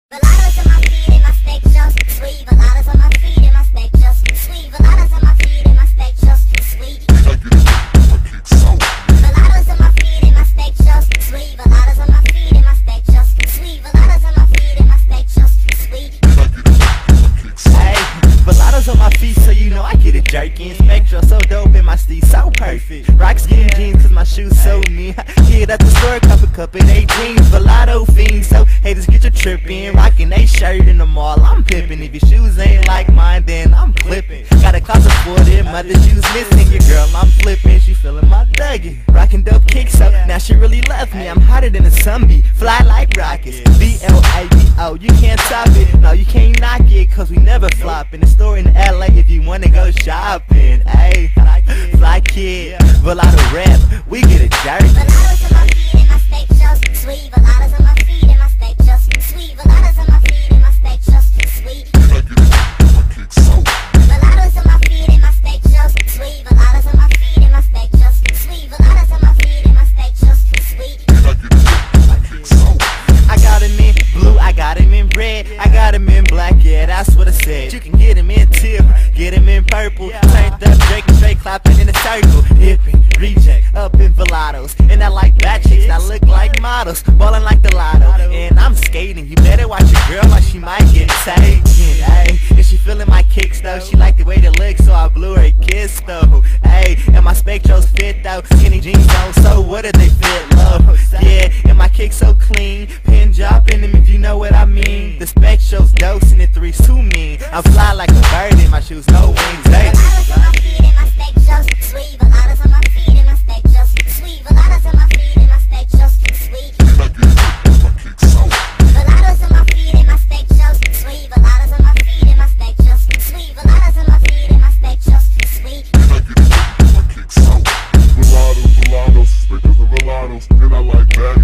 Velados on my feet and my spectacles, sweet. Velados on my feet and my spectacles, sweet. Velados on my feet and my spectacles, sweet. Velados on my feet and my spectacles, sweet. Velados on my feet and my spectacles, sweet. Velados on my feet and my spectacles, sweet. Hey, Velados on my feet, so you know I get it jerking. Spectral so dope and my steez so perfect. Rock skinny jeans cause my shoes so mean. Get at the store, cup of 18. Velado fiends, so haters get your trip in. Rockin' a shirt in the mall, I'm pimpin'. If your shoes ain't like mine, then I'm clippin'. Got a closet for them, other shoes missing. Your girl, I'm flippin', she feelin' my Dougie. Rockin' dope kicks, so now she really left me. I'm hotter than a sunbee, fly like rockets. B-L-A-B-O, you can't stop it. No, you can't knock it, cause we never flop. In the store in LA if you wanna go shopping. Ayy, fly kid, Velado rap, we get it jerky. Velados on my feet and my spectacles, sweet. Velados on my feet and my spectacles, sweet. Velados on my feet and my spectacles, sweet. Velados on my feet and my spectacles, sweet. Velados on my feet and my spectacles, sweet. Velados on my feet and my spectacles, sweet. I got him in blue, I got him in red, I got him in black, yeah, that's what I said. You can get him in teal, get him in purple. Turned up, Drake and straight clapping in a circle. Hippin', reject, up in Velados. And I like bad chicks that look like models, ballin' like the lotto. And I'm skating, you better watch your girl or she might get taken. Ayy, and she feelin' my kicks though, she like the way they look, so I blew her a kiss though. Ayy, and my spectrals fit though, skinny jeans on, so what if they fit low? Yeah, and my kicks so clean, pin dropping them if you know what I mean. The spectrals dosing it threes too mean. I'm fly like a bird in my shoes, no wings. Ayy. Velados on my feet and my spectacles, sweet. Velados on my feet and my spectacles, sweet. Velados on my feet and my spectacles, sweet. Velados on my feet and my spectacles, sweet. Velados on my feet and my spectacles, sweet. Velados on my feet and my spectacles, sweet. Velados, spectacles and Velados, and I like that.